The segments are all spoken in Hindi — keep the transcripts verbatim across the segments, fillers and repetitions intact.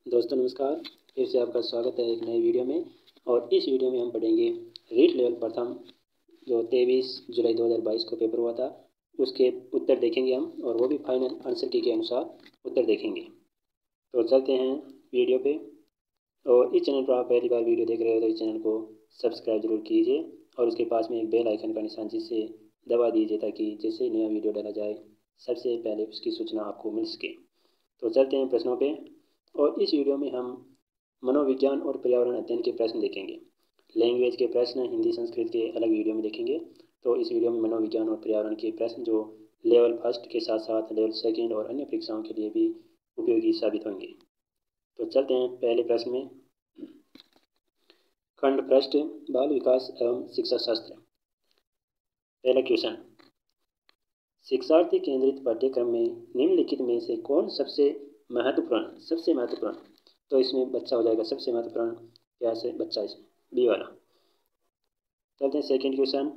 दोस्तों नमस्कार। फिर से आपका स्वागत है एक नई वीडियो में। और इस वीडियो में हम पढ़ेंगे रीट लेवल प्रथम जो तेईस जुलाई दो हज़ार बाईस को पेपर हुआ था, उसके उत्तर देखेंगे हम, और वो भी फाइनल आंसर की के अनुसार उत्तर देखेंगे। तो चलते हैं वीडियो पे। और इस चैनल पर आप पहली बार वीडियो देख रहे हो तो इस चैनल को सब्सक्राइब जरूर कीजिए और उसके पास में एक बेल आइकन का निशान जिससे दबा दीजिए, ताकि जैसे नया वीडियो डाला जाए सबसे पहले उसकी सूचना आपको मिल सके। तो चलते हैं प्रश्नों पे। और इस वीडियो में हम मनोविज्ञान और पर्यावरण अध्ययन के प्रश्न देखेंगे। लैंग्वेज के प्रश्न हिंदी संस्कृत के अलग वीडियो में देखेंगे। तो इस वीडियो में मनोविज्ञान और पर्यावरण के प्रश्न जो लेवल फर्स्ट के साथ साथ लेवल सेकंड और अन्य परीक्षाओं के लिए भी उपयोगी साबित होंगे। तो चलते हैं पहले प्रश्न में। खंड पृष्ठ बाल विकास एवं शिक्षा शास्त्र। पहला क्वेश्चन, शिक्षार्थी केंद्रित पाठ्यक्रम में निम्नलिखित में से कौन सबसे महत्वपूर्ण सबसे महत्वपूर्ण तो इसमें बच्चा हो जाएगा सबसे महत्वपूर्ण क्या से बच्चा, इसमें बी वाला। चलते हैं सेकंड क्वेश्चन,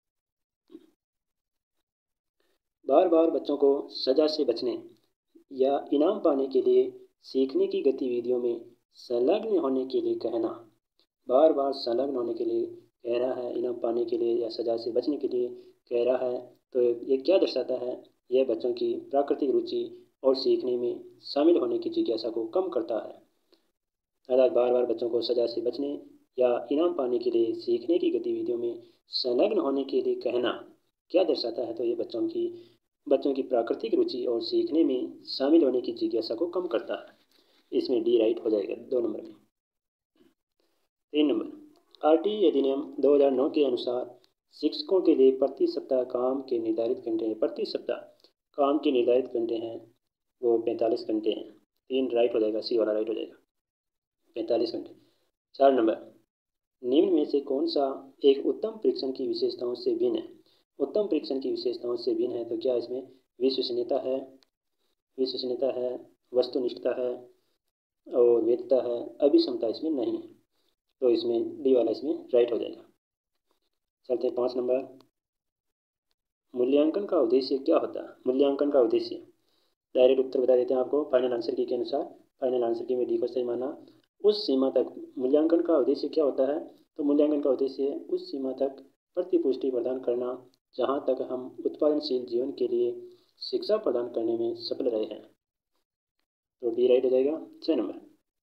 बार बार बच्चों को सजा से बचने या इनाम पाने के लिए सीखने की गतिविधियों में संलग्न होने के लिए कहना। बार बार संलग्न होने के लिए कह रहा है, इनाम पाने के लिए या सजा से बचने के लिए कह रहा है। तो ये क्या दर्शाता है? यह बच्चों की प्राकृतिक रुचि और सीखने में शामिल होने की जिज्ञासा को कम करता है। अर्थात बार बार बच्चों को सजा से बचने या इनाम पाने के लिए सीखने की गतिविधियों में संलग्न होने के लिए कहना क्या दर्शाता है? तो ये बच्चों की बच्चों की प्राकृतिक रुचि और सीखने में शामिल होने की जिज्ञासा को कम करता है। इसमें डी राइट हो जाएगा दो नंबर में। तीन नंबर, आर टी अधिनियम दो हज़ार नौ के अनुसार शिक्षकों के लिए प्रति सप्ताह काम के निर्धारित घंटे हैं प्रति सप्ताह काम के निर्धारित घंटे हैं वो पैंतालीस घंटे हैं। तीन राइट हो जाएगा, सी वाला राइट हो जाएगा, पैंतालीस घंटे। चार नंबर, निम्न में से कौन सा एक उत्तम परीक्षण की विशेषताओं से भिन्न है? उत्तम परीक्षण की विशेषताओं से भिन्न है तो क्या इसमें विश्वसनीयता है विश्वसनीयता है वस्तुनिष्ठता है और वैधता है, अभिक्षमता इसमें नहीं है। तो इसमें डी वाला इसमें राइट हो जाएगा। चलते हैं पाँच नंबर, मूल्यांकन का उद्देश्य क्या होता है? मूल्यांकन का उद्देश्य डायरेक्ट उत्तर बता देते हैं आपको फाइनल आंसर की के अनुसार। फाइनल आंसर की में डी को सही माना। उस सीमा तक मूल्यांकन का उद्देश्य क्या होता है? तो मूल्यांकन का उद्देश्य है उस सीमा तक प्रतिपुष्टि प्रदान करना जहाँ तक हम उत्पादनशील जीवन के लिए शिक्षा प्रदान करने में सफल रहे हैं। तो डी राइट हो जाएगा। छः नंबर,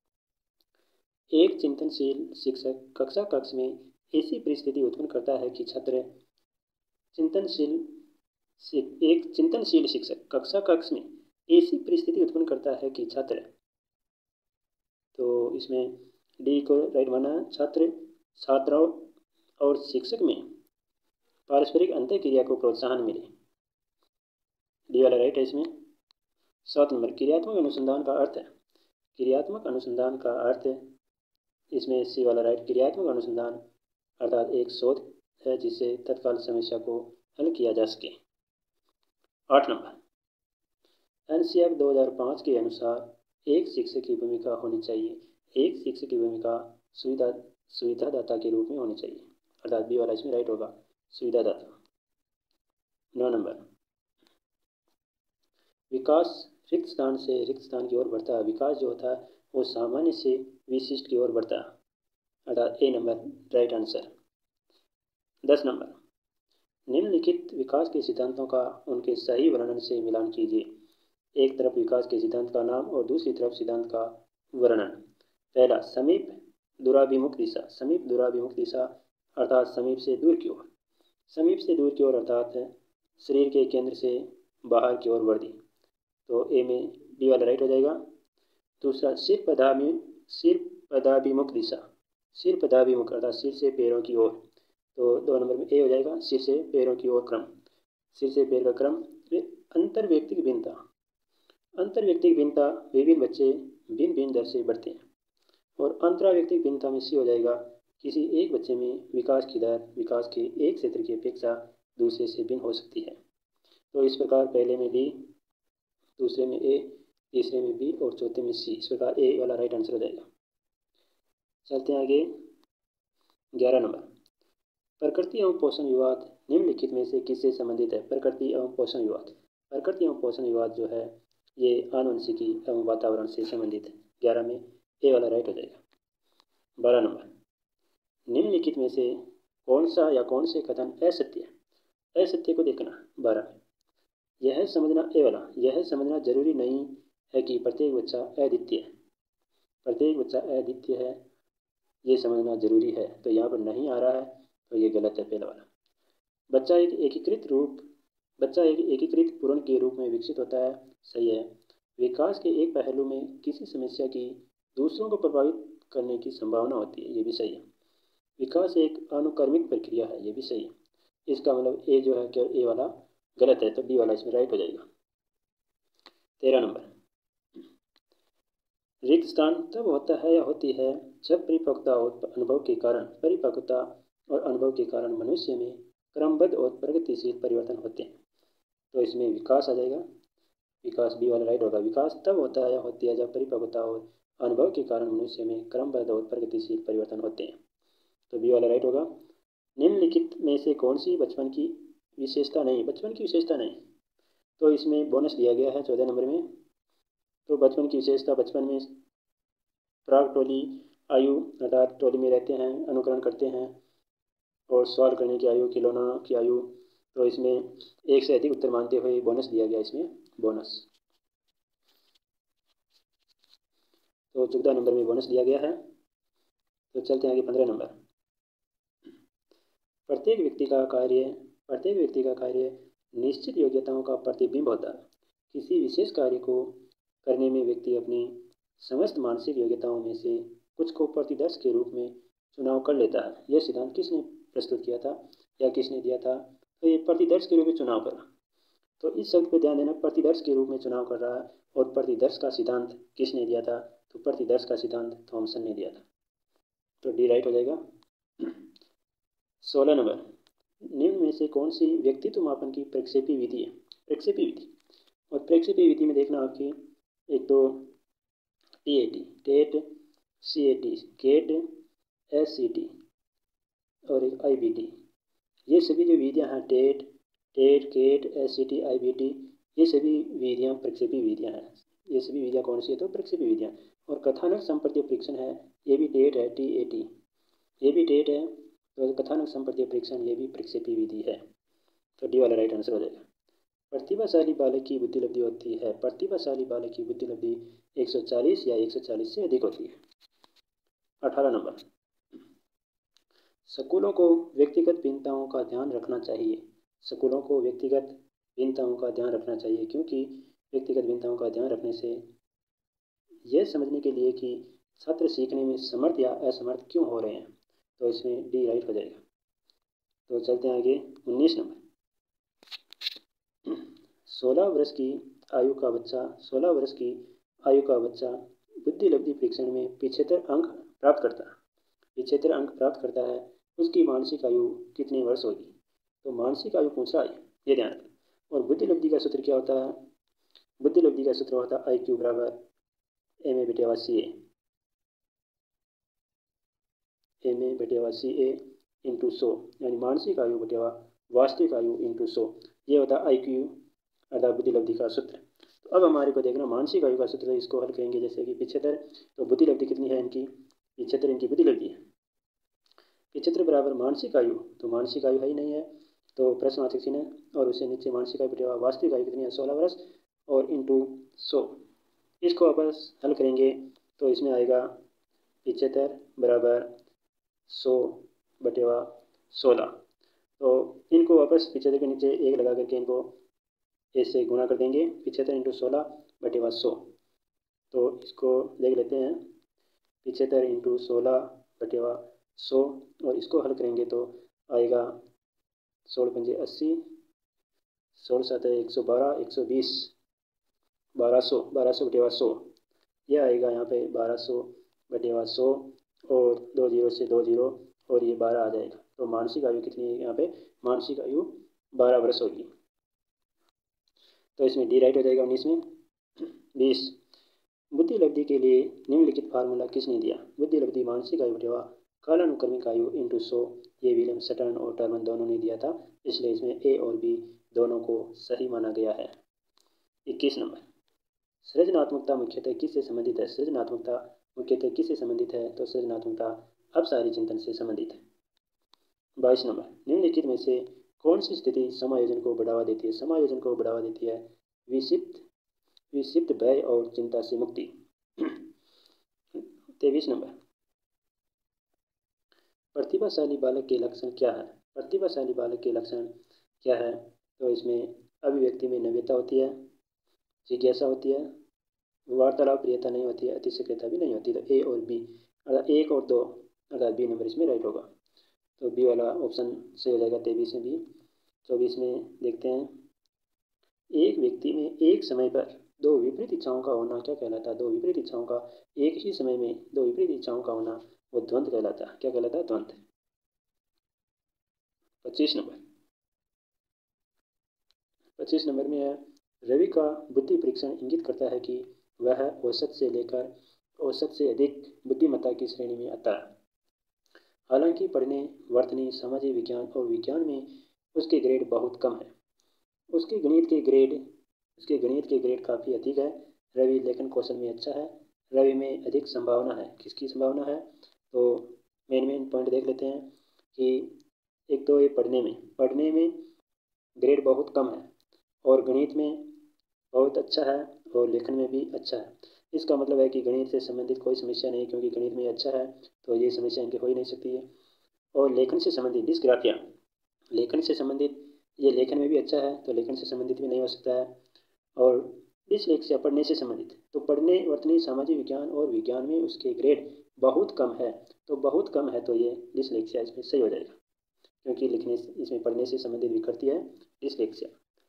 एक चिंतनशील शिक्षक कक्षा कक्ष में ऐसी परिस्थिति उत्पन्न करता है कि छात्र चिंतनशील एक चिंतनशील शिक्षक कक्षा कक्ष में ऐसी परिस्थिति उत्पन्न करता है कि छात्र, तो इसमें डी को राइट माना, छात्र छात्राओं और शिक्षक में पारस्परिक अंतःक्रिया को प्रोत्साहन मिले। डी वाला राइट है इसमें। सात नंबर, क्रियात्मक अनुसंधान का अर्थ है क्रियात्मक अनुसंधान का अर्थ इसमें सी वाला राइट, क्रियात्मक अनुसंधान अर्थात एक शोध है जिससे तत्काल समस्या को हल किया जा सके। आठ नंबर, एन सी एफ दो हज़ार पाँच के अनुसार एक शिक्षक की भूमिका होनी चाहिए एक शिक्षक की भूमिका सुविधा सुविधादाता के रूप में होनी चाहिए, अर्थात बी वाला इसमें राइट होगा, सुविधादाता। नौ नंबर, विकास रिक्त स्थान से रिक्त स्थान की ओर बढ़ता है। विकास जो होता है वो सामान्य से विशिष्ट की ओर बढ़ता है, अर्थात ए नंबर राइट आंसर। दस नंबर, निम्नलिखित विकास के सिद्धांतों का उनके सही वर्णन से मिलान कीजिए। एक तरफ विकास के सिद्धांत का नाम और दूसरी तरफ सिद्धांत का वर्णन। पहला, समीप दूराभिमुख दिशा समीप दूराभिमुख दिशा अर्थात समीप से दूर की ओर समीप से दूर की ओर अर्थात शरीर के केंद्र से बाहर की ओर वृद्धि। तो ए में डी वाला राइट हो जाएगा। दूसरा, सिर पदाभिमुख सिर पदाभिमुख दिशा सिर पदाभिमुख अर्थात सिर से पैरों की ओर। तो दो नंबर में ए हो जाएगा, सिर से पैरों की ओर क्रम सिर से पैर का क्रम। अंतर व्यक्तिक भिन्नता अंतर व्यक्तिक भिन्नता विभिन्न बच्चे भिन्न भिन्न दर से बढ़ते हैं। और अंतरा व्यक्तिक भिन्नता में सी हो जाएगा, किसी एक बच्चे में विकास की दर विकास के एक क्षेत्र की अपेक्षा दूसरे से भिन्न हो सकती है। तो इस प्रकार पहले में डी, दूसरे में ए, तीसरे में बी और चौथे में सी। इस प्रकार ए वाला राइट आंसर हो जाएगा। चलते हैं आगे। ग्यारह नंबर, प्रकृति एवं पोषण विवाद निम्नलिखित में से किससे संबंधित है? प्रकृति एवं पोषण विवाद प्रकृति एवं पोषण विवाद जो है ये आनुवंशिकी एवं वातावरण से संबंधित है। ग्यारह में ए वाला राइट हो जाएगा। बारह नंबर, निम्नलिखित में से कौन सा या कौन से कथन असत्य है? असत्य को देखना। बारह, यह समझना, ए वाला, यह समझना जरूरी नहीं है कि प्रत्येक बच्चा अद्वितीय है। प्रत्येक बच्चा अद्वितीय है ये समझना जरूरी है, तो यहाँ पर नहीं आ रहा है, तो ये गलत है पहला वाला। बच्चा एक एकीकृत रूप बच्चा एक एकीकृत पूर्ण के रूप में विकसित होता है, सही है। विकास के एक पहलू में किसी समस्या की दूसरों को प्रभावित करने की संभावना होती है, ये भी सही है। विकास एक अनुक्रमिक प्रक्रिया है, ये भी सही है। इसका मतलब ए जो है क्या, ए वाला गलत है, तो बी वाला इसमें राइट हो जाएगा। तेरह नंबर, रिक्त स्थान तब होता है या होती है जब परिपक्वता और अनुभव के कारण परिपक्वता और अनुभव के कारण मनुष्य में क्रमबद्ध और प्रगतिशील परिवर्तन होते हैं, तो इसमें विकास आ जाएगा। विकास बी वाला राइट होगा। विकास तब होता है या होती है जब परिपक्वता और अनुभव के कारण मनुष्य में क्रमबद्ध और प्रगतिशील परिवर्तन होते हैं, तो बी वाला राइट होगा। निम्नलिखित में से कौन सी बचपन की विशेषता नहीं? बचपन की विशेषता नहीं, तो इसमें बोनस दिया गया है चौदह नंबर में। तो बचपन की विशेषता, बचपन में प्राग टोली आयु अर्थात टोली में रहते हैं, अनुकरण करते हैं, और सवाल करने की आयु, खिलौना की आयु, तो इसमें एक से अधिक उत्तर मानते हुए बोनस दिया गया इसमें, बोनस। तो चौदह नंबर में बोनस दिया गया है। तो चलते हैं आगे पंद्रह नंबर, प्रत्येक व्यक्ति का कार्य प्रत्येक व्यक्ति का कार्य निश्चित योग्यताओं का प्रतिबिंब होता है। किसी विशेष कार्य को करने में व्यक्ति अपनी समस्त मानसिक योग्यताओं में से कुछ को प्रतिदर्श के रूप में चुनाव कर लेता है। यह सिद्धांत किसने प्रस्तुत किया था या किसने दिया था? तो ये प्रतिदर्श के रूप में चुनाव करा। तो इस शब्द पर ध्यान देना, प्रतिदर्श के रूप में चुनाव कर रहा है, और प्रतिदर्श का सिद्धांत किसने दिया था? तो प्रतिदर्श का सिद्धांत थॉमसन ने दिया था, तो डी राइट हो जाएगा। सोलह नंबर, निम्न में से कौन सी व्यक्तित्व मापन की प्रक्षेपी विधि है? प्रक्षेपी विधि, और प्रक्षेपी विधि में देखना आपकी एक तो T A T, TAT, C A T, CAT, S C T, और एक आई बी टी। ये सभी जो विधियाँ हैं, TAT TAT CAT, S C T, I B T, ये सभी विधियाँ प्रक्षेपी विधियाँ हैं। ये सभी विधियाँ कौन सी है? तो प्रक्षेपी विधियाँ। और कथानक संप्रतीय परीक्षण है, ये भी टेट है, टी ए टी, ये भी टेट है। तो कथानक संप्रतीय परीक्षण ये भी प्रक्षेपी विधि है, तो डी वाला राइट आंसर हो जाएगा। प्रतिभाशाली बालक की बुद्धिलब्धि होती है, प्रतिभाशाली बालक की बुद्धिलब्धि एक सौ चालीस या एक सौ चालीस से अधिक होती है। अठारह नंबर, स्कूलों को व्यक्तिगत भिन्नताओं का ध्यान रखना चाहिए। स्कूलों को व्यक्तिगत भिन्नताओं का ध्यान रखना चाहिए, क्योंकि व्यक्तिगत भिन्नताओं का ध्यान रखने से यह समझने के लिए कि छात्र सीखने में समर्थ या असमर्थ क्यों हो रहे हैं, तो इसमें डी राइट हो जाएगा। तो चलते हैं आगे उन्नीस नंबर, सोलह वर्ष की आयु का बच्चा सोलह वर्ष की आयु का बच्चा बुद्धिलब्धि परीक्षण में पिछहत्तर अंक प्राप्त करता है पिछहत्तर अंक प्राप्त करता है उसकी मानसिक आयु कितने वर्ष होगी? तो मानसिक आयु पूछ रहा है, ये ध्यान रखें। और बुद्धिलब्धि का सूत्र क्या होता है? बुद्धिलब्धि का सूत्र होता है आई क्यू बराबर एम ए बटेवा सी ए एम ए बटेवा सी ए इंटू सौ, यानी मानसिक आयु बटेवा वास्तविक आयु इंटू सौ, ये होता है आई क्यू अर्थात बुद्धिलब्धि का सूत्र। तो अब हमारे को देखना मानसिक आयु का सूत्र, तो इसको हल करेंगे। जैसे कि पिछहत्तर, तो बुद्धिलब्धि कितनी है इनकी? पिछहत्तर इनकी बुद्धिलब्धि है। पिछहत्तर बराबर मानसिक आयु, तो मानसिक आयु है ही नहीं है, तो प्रश्नवाचक चिन्ह और उससे नीचे मानसिक आयु बटेवा वास्तविक आयु कितनी है? सोलह वर्ष, और इंटू सौ। इसको वापस हल करेंगे तो इसमें आएगा पिछहत्तर बराबर सौ बटेवा सोलह। तो इनको वापस पिछहत्तर के नीचे एक लगा करके इनको ऐसे गुणा कर देंगे, पिछहत्तर इंटू सोलह बटेवा सौ। तो इसको देख लेते हैं, पिछहत्तर इंटू सोलह बटेवा सौ, और इसको हल करेंगे तो आएगा सोलह पंजे अस्सी, सोलह सात एक सौ बारह, एक सौ बीस, बारह सौ बारह सौ बटेवा सौ, यह आएगा यहाँ पे बारह सौ बटेवा सौ, और दो जीरो से दो जीरो, और ये बारह आ जाएगा। तो मानसिक आयु कितनी है यहाँ पे? मानसिक आयु बारह वर्ष होगी, तो इसमें डी राइट हो जाएगा। उन्नीस में बीस, बुद्धिलब्धि के लिए निम्नलिखित फार्मूला किसने दिया? बुद्धिलब्धि मानसिक आयु बटेवा कालानुक्रमिक आयु इंटू सौ, ये विलियम सटर्न और टर्मन दोनों ने दिया था, इसलिए इसमें ए और बी दोनों को सही माना गया है। इक्कीस नंबर, सृजनात्मकता मुख्यतः किससे संबंधित है? सृजनात्मकता मुख्यतः किससे संबंधित है? तो सृजनात्मकता अपसारी चिंतन से संबंधित है। बाईस नंबर, निम्नलिखित में से कौन सी स्थिति समायोजन को बढ़ावा देती है? समायोजन को बढ़ावा देती है विक्षिप्त विक्षिप्त भय और चिंता से मुक्ति। तेईस नंबर, प्रतिभाशाली बालक के लक्षण क्या है? प्रतिभाशाली बालक के लक्षण क्या है? तो इसमें अभिव्यक्ति में नव्यता होती है, जिज्ञासा होती है, वार्तालाप प्रियता नहीं होती है, अतिशक्रियता भी नहीं होती। तो ए और बी अर्थात एक और दो अर्थात बी नंबर इसमें राइट होगा। तो बी वाला ऑप्शन सही हो जाएगा तेईस में भी। चौबीस में देखते हैं, एक व्यक्ति में एक समय पर दो विपरीत इच्छाओं का होना क्या कहलाता है? दो विपरीत इच्छाओं का एक ही समय में दो विपरीत इच्छाओं का होना वो द्वंद्व कहलाता है। क्या कहलाता है? द्वंद्व। पच्चीस नंबर पच्चीस नंबर में है, रवि का बुद्धि परीक्षण इंगित करता है कि वह औसत से लेकर औसत से अधिक बुद्धिमत्ता की श्रेणी में आता है। हालांकि पढ़ने, वर्तनी, सामाजिक विज्ञान और विज्ञान में उसके ग्रेड बहुत कम है। उसके गणित के ग्रेड उसके गणित के ग्रेड काफ़ी अधिक है। रवि लेखन कौशल में अच्छा है। रवि में अधिक संभावना है। किसकी संभावना है? तो मेन मेन पॉइंट देख लेते हैं कि एक तो ये पढ़ने में पढ़ने में ग्रेड बहुत कम है और गणित में बहुत अच्छा है और लेखन में भी अच्छा है। इसका मतलब है कि गणित से संबंधित कोई समस्या नहीं, क्योंकि गणित में अच्छा है तो ये समस्या इनकी हो ही नहीं सकती है। और लेखन से संबंधित डिस्ग्राफिया, लेखन से संबंधित ये लेखन में भी अच्छा है तो लेखन से संबंधित भी नहीं हो सकता है। और डिसलेक्सिया पढ़ने से संबंधित, तो पढ़ने, वर्तनी, सामाजिक विज्ञान और विज्ञान में उसके ग्रेड बहुत कम है। तो बहुत कम है तो ये डिसलेक्सिया इसमें सही हो जाएगा, क्योंकि लिखने इसमें पढ़ने से संबंधित विकृति है डिसलेक्सिया।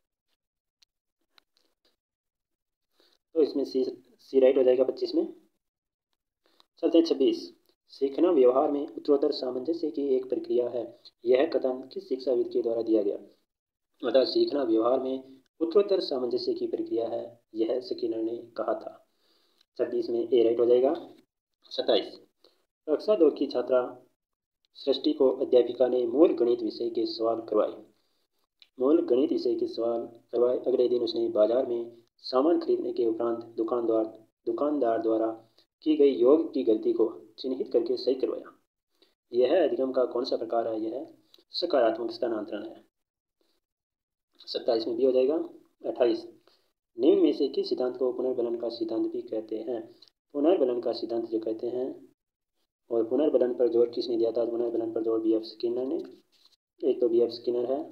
तो इसमें सी सी राइट हो जाएगा पच्चीस में। चलते हैं छब्बीस, सीखना व्यवहार में उत्तरोत्तर सामंजस्य की एक प्रक्रिया है। यह कथन किस शिक्षाविद के द्वारा दिया गया? मतलब सीखना व्यवहार में उत्तरोत्तर सामंजस्य की प्रक्रिया है, यह स्किनर ने कहा था। छब्बीस में ए राइट हो जाएगा। सत्ताईस, कक्षा दो की छात्रा सृष्टि को अध्यापिका ने मूल गणित विषय के सवाल करवाए मूल गणित विषय के सवाल करवाए अगले दिन उसने बाजार में सामान खरीदने के उपरांत दुकानदार दुकानदार द्वारा की गई योग की गलती को चिन्हित करके सही करवाया। यह अधिगम का कौन सा प्रकार है? यह सकारात्मक स्थानांतरण है। सत्ताईस में भी हो जाएगा। अट्ठाईस, निम्न में से किस सिद्धांत को पुनर्बलन का सिद्धांत भी कहते हैं? पुनर्बलन का सिद्धांत जो कहते हैं, और पुनर्बलन पर जोर किसने दिया था? पुनर्बलन पर जोर बी एफ स्किनर ने। एक तो बी एफ स्किनर है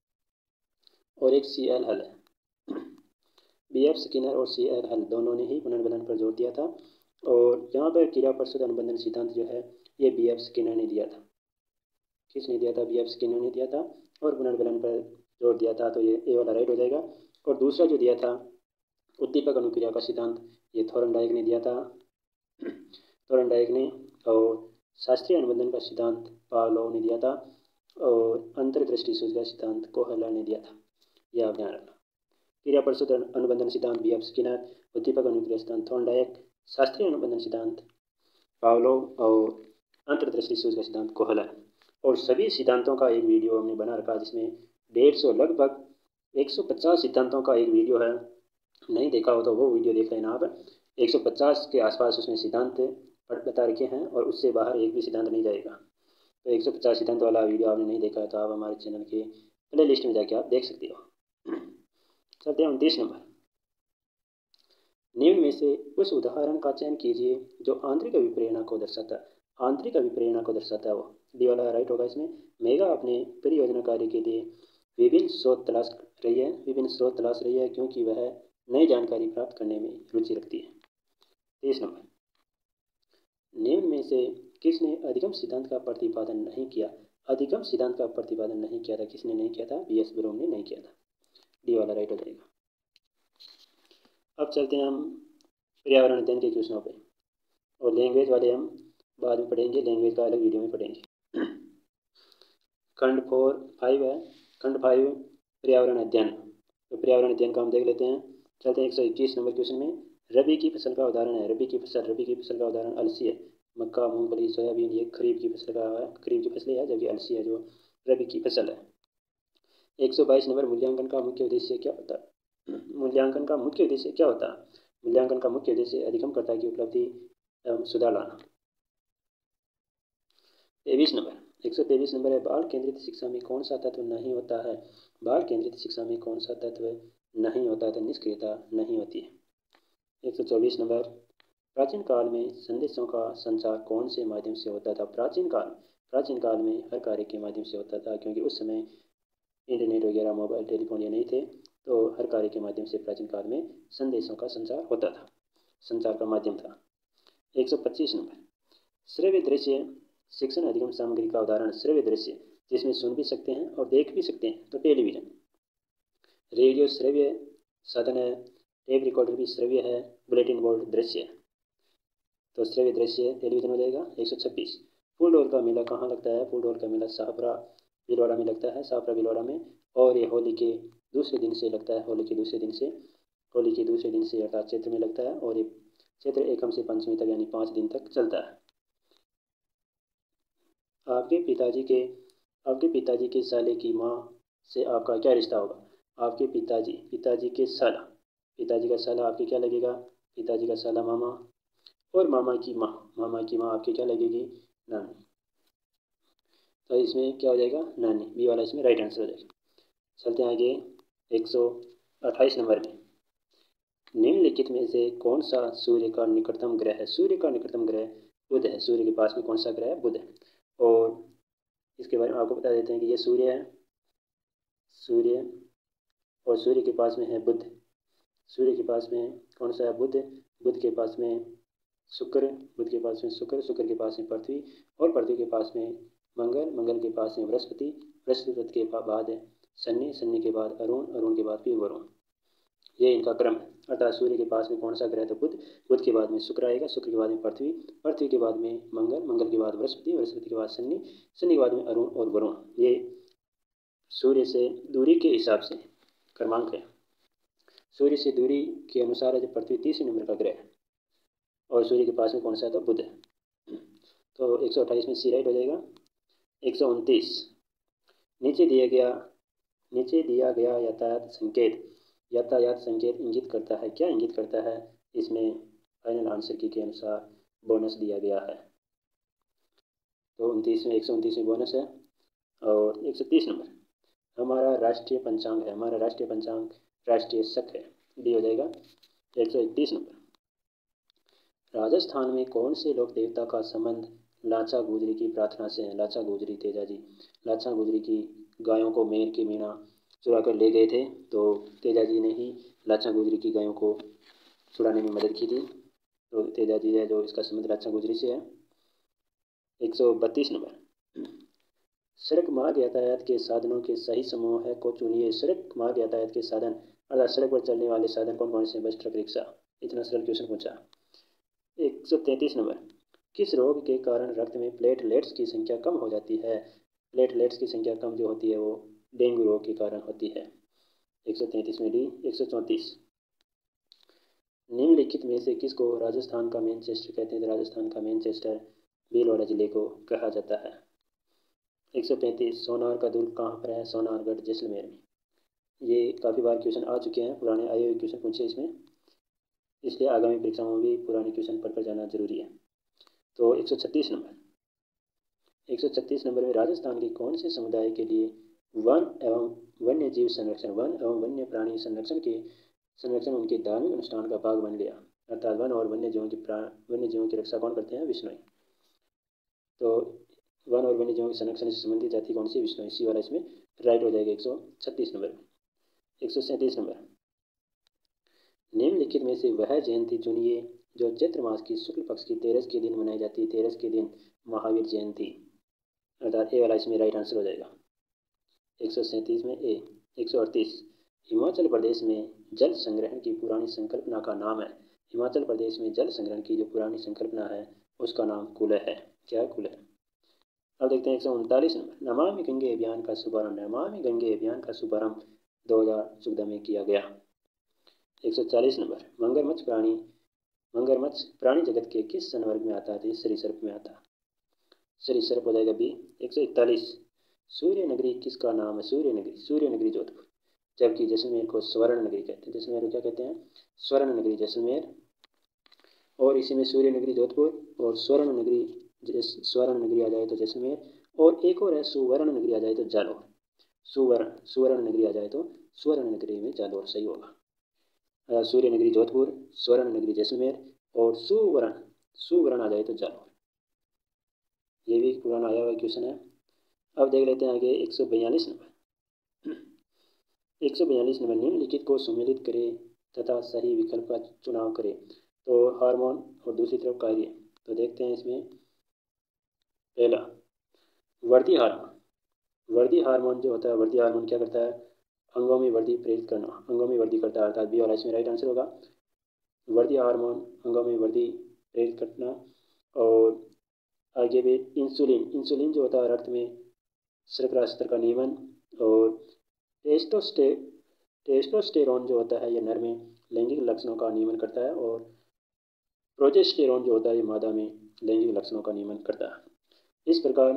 और एक सी एल हल है। बी एफ स्किनर और सी एल हल दोनों ने ही पुनर्बलन पर जोर दिया था। और यहाँ पर क्रिया प्रस्तुत अनुबंधन सिद्धांत जो है ये बी एफ स्किनर ने दिया था। किसने दिया था? बी एफ स्किनर ने दिया था और पुनर्बलन पर जोर दिया था। तो ये ए वाला राइट हो जाएगा। और दूसरा जो दिया था उद्दीपक अनुक्रिया का सिद्धांत, ये थॉर्नडाइक ने दिया था थॉर्नडाइक ने। और शास्त्रीय अनुबंधन का सिद्धांत पावलोव ने दिया था। और अंतर्दृष्टि सूच का सिद्धांत कोहलर ने दिया था। यह आप ध्यान रखना। क्रिया प्रस्तुत अनुबंधन सिद्धांत बी एफ स्किनर, उद्दीपक अनुक्रिया सिद्धांत थॉर्नडाइक, शास्त्रीय अनुबंधन सिद्धांत पावलोव और अंतर्दृष्टि सूच का सिद्धांत कोहलर। और सभी सिद्धांतों का एक वीडियो हमने बना रखा, जिसमें डेढ़ सौ लगभग एक सौ पचास सिद्धांतों का एक वीडियो है। नहीं देखा हो तो वो वीडियो देख लेना आप। एक सौ पचास के आसपास उसमें सिद्धांत बता रखे हैं और उससे बाहर एक भी सिद्धांत नहीं जाएगा। तो एक सौ पचास सिद्धांत वाला वीडियो आपने नहीं देखा है तो आप हमारे चैनल के प्ले लिस्ट में जाके आप देख सकते हो। चलते हैं उनतीस नंबर, निम्न में से उस उदाहरण का चयन कीजिए जो आंतरिक अभिप्रेरणा को दर्शाता है। आंतरिक अभिप्रेरणा को दर्शाता है वो डी वाला राइट होगा इसमें। मेगा अपने परियोजना कार्य के लिए विभिन्न स्रोत तलाश रही है विभिन्न स्रोत तलाश रही है क्योंकि वह नई जानकारी प्राप्त करने में रुचि रखती है। तेईस नंबर, निम्न में से किसने अधिगम सिद्धांत का प्रतिपादन नहीं किया? अधिगम सिद्धांत का प्रतिपादन नहीं किया था। किसने नहीं किया था? बी एस ब्रूम ने नहीं किया था। डी वाला राइट हो जाएगा। अब चलते हैं हम पर्यावरण अध्ययन के क्वेश्चनों पे, और लैंग्वेज वाले हम बाद में पढ़ेंगे, लैंग्वेज का अलग वीडियो में पढ़ेंगे। खंड फोर फाइव है, खंड फाइव पर्यावरण अध्ययन। तो पर्यावरण अध्ययन का हम देख लेते हैं। चलते हैं एक सौ इक्कीस नंबर क्वेश्चन में। रबी की फसल का उदाहरण है। रबी की फसल रबी की फसल का उदाहरण अलसी है। मक्का, मूंगफली, सोयाबीन ये खरीफ की फसल का है खरीफ की फसलें है, जबकि अलसी है जो रबी की फसल है। एक सौ बाईस नंबर, मूल्यांकन का मुख्य उद्देश्य क्या होता है? मूल्यांकन का मुख्य उद्देश्य क्या होता है? मूल्यांकन का मुख्य उद्देश्य अधिगमकर्ता की उपलब्धि एवं सुधार लाना। तेईस नंबर एक सौ तेईस नंबर है, बाल केंद्रित शिक्षा में कौन सा तत्व नहीं होता है? बाल केंद्रित शिक्षा में कौन सा तत्व नहीं होता है? निष्क्रियता नहीं होती है। एक सौ चौबीस नंबर, प्राचीन काल में संदेशों का संचार कौन से माध्यम से होता था? प्राचीन काल प्राचीन काल में हर कार्य के माध्यम से होता था, क्योंकि उस समय इंटरनेट वगैरह, मोबाइल टेलीफोन ये नहीं थे, तो हर कार्य के माध्यम से प्राचीन काल में संदेशों का संचार होता था, संचार का माध्यम था। एक सौ पच्चीस नंबर, श्रव्य दृश्य शिक्षण अधिगम सामग्री का उदाहरण। श्रव्य दृश्य जिसमें सुन भी सकते हैं और देख भी सकते हैं, तो टेलीविजन। रेडियो श्रव्य साधन है, टेप रिकॉर्डर भी श्रव्य है, बुलेटिन बोर्ड दृश्य है, तो श्रव्य दृश्य टेलीविजन हो जाएगा। एक सौ छब्बीस, फूल डोल का मेला कहाँ लगता है? फूल डोल का मेला शाहपुरा भीलवाड़ा में लगता है, शाहपुरा भीलवाड़ा में, और ये होली के दूसरे दिन से लगता है। होली के दूसरे दिन से होली के दूसरे दिन से अर्थात चैत्र में लगता है, और ये चैत्र एकम से पंचमी तक यानी पाँच दिन तक चलता है। आपके पिताजी के आपके पिताजी के साले की माँ से आपका क्या रिश्ता होगा? आपके पिताजी पिताजी के साला पिताजी का साला आपके क्या लगेगा? पिताजी का साला मामा, और मामा की माँ मामा की माँ आपकी क्या लगेगी? नानी। तो इसमें क्या हो जाएगा? नानी, बी वाला इसमें राइट आंसर हो जाएगा। चलते हैं आगे एक सौ अट्ठाईस नंबर में, निम्नलिखित में से कौन सा सूर्य का निकटतम ग्रह है? सूर्य का निकटतम ग्रह बुध है। सूर्य के पास में कौन सा ग्रह है? बुध है। और इसके बारे में आपको बता देते हैं कि ये सूर्य है, सूर्य, और सूर्य के पास में है बुध। सूर्य के पास में कौन सा है? बुध। बुध के पास में शुक्र, बुध के पास में शुक्र, शुक्र के पास में पृथ्वी, और पृथ्वी के पास में मंगल, मंगल के पास में बृहस्पति, बृहस्पति के बाद शनि, शनि के बाद अरुण, अरुण के बाद फिर वरुण। ये इनका क्रम है। अर्थात सूर्य के पास में कौन सा ग्रह? तो बुध, बुध के बाद में शुक्र आएगा, शुक्र के बाद में पृथ्वी, पृथ्वी के बाद में मंगल, मंगल के बाद बृहस्पति, बृहस्पति के बाद शनि, शनि के बाद में अरुण और वरुण। ये सूर्य से दूरी के हिसाब से क्रमांक है। सूर्य से दूरी के अनुसार है जो पृथ्वी तीसरे नंबर का ग्रह है, और सूर्य के पास में कौन सा है? तो बुध है। तो एक सौ अट्ठाईस में सी राइट हो जाएगा। एक सौ उनतीस, नीचे दिया गया नीचे दिया गया यातायात संकेत यातायात संकेत इंगित करता है। क्या इंगित करता है? इसमें फाइनल आंसर की के अनुसार बोनस दिया गया है। तो उनतीस में एक सौ उनतीस में बोनस है। और एक सौ तीस नंबर, हमारा राष्ट्रीय पंचांग है। हमारा राष्ट्रीय पंचांग राष्ट्रीय शक है, डी हो जाएगा। एक सौ इकतीस नंबर, राजस्थान में कौन से लोक देवता का संबंध लाचा गुजरी की प्रार्थना से है? लाचा गुजरी तेजा जी लाचा गुजरी की गायों को मेर के मीणा चुरा कर ले गए थे, तो तेजा जी ने ही लाचा गुजरी की गायों को छुड़ाने में मदद की थी। तो तेजा जी है जो इसका संबंध लाचा गुजरी से है। एक सौ बत्तीस नंबर, सड़क मार्ग यातायात के साधनों के सही समूह है को चुनिए। सड़क मार्ग यातायात के साधन अर्थात सड़क पर चलने वाले साधन कौन कौन से? बस, ट्रक, रिक्शा। इतना सरल क्वेश्चन पूछा। एक सौ तैंतीस नंबर, किस रोग के कारण रक्त में प्लेटलेट्स की संख्या कम हो जाती है? प्लेटलेट्स की संख्या कम जो होती है वो डेंगू रोग के कारण होती है। एक सौ तैंतीस में डी। एक सौ चौंतीस, निम्नलिखित में से किसको राजस्थान का मैनचेस्टर कहते हैं? राजस्थान का मैनचेस्टर भीलवाड़ा जिले को कहा जाता है। एक सौ पैंतीस, सोनार का दुर्ग कहाँ पर है? सोनारगढ़ जैसलमेर में। ये काफ़ी बार क्वेश्चन आ चुके हैं, पुराने आए हुए क्वेश्चन पूछे इसमें, इसलिए आगामी परीक्षाओं में भी पुराने क्वेश्चन पढ़कर जाना जरूरी है। तो एक सौ छत्तीस नंबर एक सौ छत्तीस नंबर में राजस्थान के कौन से समुदाय के लिए वन एवं वन्य जीव संरक्षण वन एवं वन्य प्राणी संरक्षण के संरक्षण उनके धार्मिक अनुष्ठान का भाग बन गया? अर्थात वन और वन्य जीवों की वन्य जीवों की रक्षा कौन करते हैं? विष्णु। तो वन और वन्य जीवों के संरक्षण से संबंधित जाति कौन सी? विष्णु। इसी वाला इसमें राइट हो जाएगा एक सौ छत्तीस नंबर में। एक सौ सैंतीस नंबर, निम्नलिखित में से वह जयंती चुनिए जो चैत्र मास की शुक्ल पक्ष की तेरस के दिन मनाई जाती है। तेरस के दिन महावीर जयंती, अर्थात ए वाला इसमें राइट आंसर हो जाएगा। एक सौ सैंतीस में ए। एक सौ अड़तीस, हिमाचल प्रदेश में जल संग्रहण की पुरानी संकल्पना का नाम है। हिमाचल प्रदेश में जल संग्रहण की जो पुरानी संकल्पना है उसका नाम कूलह है। क्या है? कूलह। अब देखते हैं एक सौ उनतालीस नंबर, नमामि गंगे अभियान का शुभारंभ नमामि गंगे अभियान का शुभारंभ दो हज़ार चौदह में किया गया। एक सौ चालीस नंबर, मगरमच्छ प्राणी मगरमच्छ प्राणी जगत के किस संवर्ग में आता है? सरीसृप में आता है। सरीसृप हो जाएगा बी। एक सौ इकतालीस, सूर्य नगरी किसका नाम है? सूर्य नगरी सूर्य नगरी जोधपुर, जबकि जैसलमेर को स्वर्ण नगरी कहते हैं। जैसलमेर को क्या कहते हैं? स्वर्ण नगरी जैसलमेर। और इसी में सूर्य नगरी जोधपुर और स्वर्ण नगरी स्वर्ण नगरी आ जाए तो जैसलमेर, और एक और है सुवर्ण नगरी आ जाए तो जालौर। सुवर्ण सुवर्ण नगरी आ जाए तो स्वर्ण नगरी में जालौर सही होगा। सूर्य नगरी जोधपुर, स्वर्ण नगरी जैसलमेर और सुवर्ण सुवर्ण आ जाए तो जालौर। ये भी पुराना आया हुआ क्वेश्चन है। अब देख लेते हैं आगे एक सौ बयालीस नंबर। एक सौ बयालीस नंबर, निम्नलिखित को सम्मिलित करें तथा सही विकल्प का चुनाव करें। तो हार्मोन और दूसरी तरफ कार्य। तो देखते हैं इसमें पहला वर्दी हार्मोन। वर्दी हार्मोन जो होता है, वर्दी हार्मोन क्या करता है, अंगों में वर्दी प्रेरित करना, अंगों में वर्दी करता है, अर्थात बी वाला इसमें राइट आंसर होगा। वर्दी हार्मोन अंगों में वर्दी प्रेरित करना। और आगे भी इंसुलिन, इंसुलिन जो होता है रक्त में शर्करा स्तर का नियमन। और टेस्टोस्टे टेस्टोस्टेरोन जो होता है ये नर में लैंगिक लक्षणों का नियमन करता है। और प्रोजेस्टेरोन जो होता है ये मादा में लैंगिक लक्षणों का नियमन करता है। इस प्रकार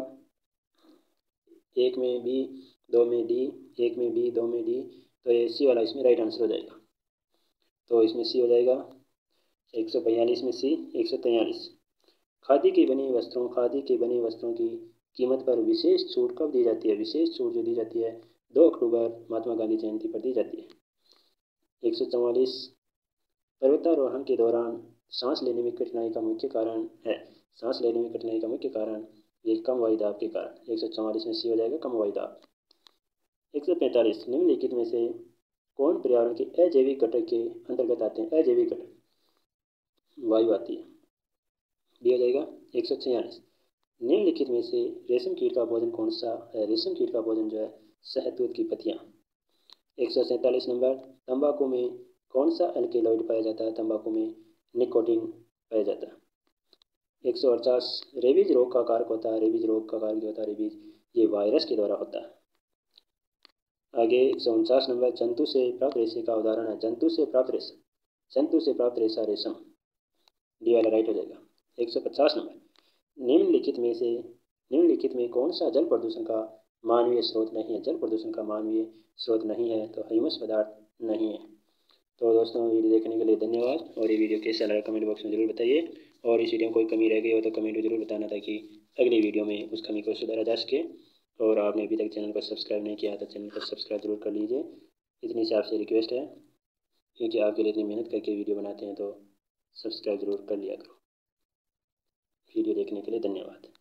एक में बी, दो में डी, एक में बी, दो में डी, तो ये सी वाला इसमें राइट आंसर हो जाएगा। तो इसमें सी हो जाएगा एक सौ बयालीस में सी। एक सौ तैंतालीस, खादी की बनी वस्त्रों खादी के बने वस्त्रों की कीमत पर विशेष छूट कब दी जाती है। विशेष छूट जो दी जाती है दो अक्टूबर महात्मा गांधी जयंती पर दी जाती है। एक सौ चौवालीस, पर्वतारोहण के दौरान सांस लेने में कठिनाई का मुख्य कारण है। सांस लेने में कठिनाई का मुख्य कारण ये कम वायुदाब के कारण। एक सौ चौवालीस में सी हो जाएगा कम वायुदाब। एक सौ पैंतालीस, निम्नलिखित में से कौन पर्यावरण के अजैविक घटक के अंतर्गत आते हैं। अजैविक घटक वायु आती है, दिया जाएगा। एक सौ छियालीस, निम्नलिखित में से रेशम कीट का भोजन कौन सा है। रेशम कीट का भोजन जो है शहतूत की पत्तियाँ। एक सौ सैंतालीस नंबर, तंबाकू में कौन सा एल्केलॉइड पाया जाता है। तंबाकू में निकोटीन पाया जाता है। एक सौ अड़चास, रेबीज रोग का कारक होता है। रेबीज रोग का कारक जो होता है रेबीज, ये वायरस के द्वारा होता है। आगे एक सौ उनचास नंबर, जंतु से प्राप्त रेशे का उदाहरण है। जंतु से प्राप्त रेशा जंतु से प्राप्त रेशा रेशम, डी वाला राइट हो जाएगा। एक सौ पचास नंबर, निम्नलिखित में से निम्नलिखित में कौन सा जल प्रदूषण का मानवीय स्रोत नहीं है। जल प्रदूषण का मानवीय स्रोत नहीं है तो ह्यूमस पदार्थ नहीं है। तो दोस्तों वीडियो देखने के लिए धन्यवाद। और ये वीडियो कैसा लगा कमेंट बॉक्स में जरूर बताइए। और इस वीडियो में कोई कमी रह गई हो तो कमेंट में जरूर बताना, ताकि अगली वीडियो में उस कमी को सुधारा जा सके। और आपने अभी तक चैनल को सब्सक्राइब नहीं किया तो चैनल को सब्सक्राइब जरूर कर लीजिए। इतनी सी आपसे रिक्वेस्ट है, क्योंकि आपके लिए इतनी मेहनत करके वीडियो बनाते हैं, तो सब्सक्राइब जरूर कर लिया करो। वीडियो देखने के लिए धन्यवाद।